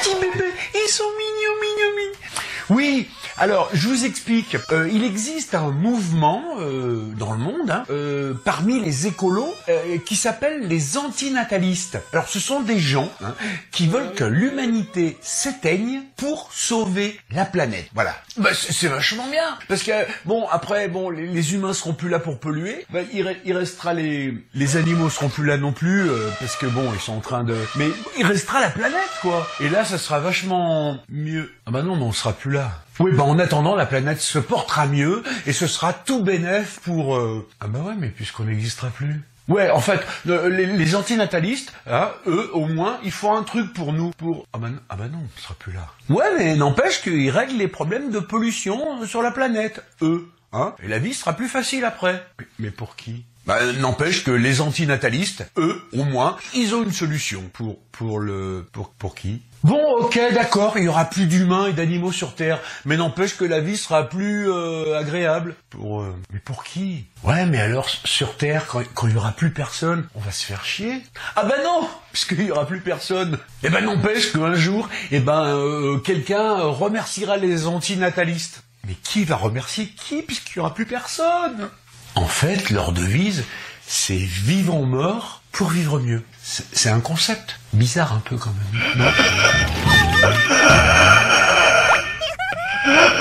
petits bébés, ils sont mignons, mignons, mignons. Oui, alors je vous explique. Il existe un mouvement dans le monde, parmi les écolos, qui s'appelle les antinatalistes. Alors ce sont des gens qui veulent que l'humanité s'éteigne pour sauver la planète. Voilà. Bah, c'est vachement bien. Parce que, bon, après, bon, les humains seront plus là pour polluer. Bah, il restera les animaux seront plus là non plus, parce que bon, ils sont en train de... Mais il restera la planète, quoi. Et là, ça sera vachement mieux. Ah bah non, mais on sera plus là. Oui, bah en attendant, la planète se portera mieux, et ce sera tout bénef pour... Ah bah ouais, mais puisqu'on n'existera plus. Ouais, en fait, les antinatalistes, eux, au moins, ils font un truc pour nous, Ah bah non, on sera plus là. Ouais, mais n'empêche qu'ils règlent les problèmes de pollution sur la planète, eux, et la vie sera plus facile après. Mais pour qui? Bah, n'empêche que les antinatalistes, eux, au moins, ils ont une solution pour qui? Bon, ok, d'accord, il y aura plus d'humains et d'animaux sur Terre, mais n'empêche que la vie sera plus agréable. Mais pour qui? Ouais, mais alors, sur Terre, quand il y aura plus personne, on va se faire chier. Ah bah non, puisqu'il y aura plus personne. Eh ben n'empêche qu'un jour, quelqu'un remerciera les antinatalistes. Mais qui va remercier qui, puisqu'il y aura plus personne? En fait, leur devise, c'est vivons morts pour vivre mieux. C'est un concept bizarre un peu quand même, non?